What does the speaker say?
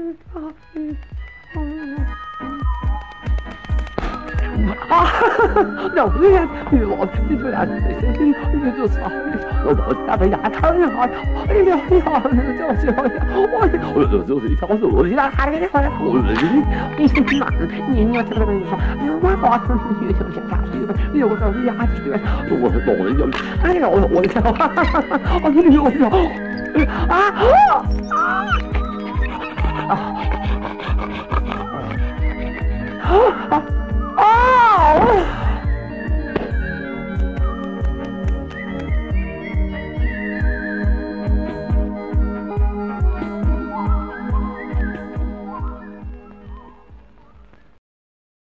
老爷，我这出来小心，你做啥？我打俾人睇下，哎呀哎呀，就是我就是他说你那还给我，你要这个东西，我搞成学生下去了，有时候牙齿，我懂了就，哎呀我操，我你有啊啊啊！